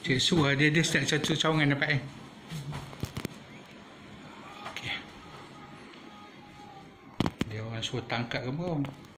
Cik Su lah, dia start satu cawangan dapat okay. Dia orang suruh tangkap ke apa?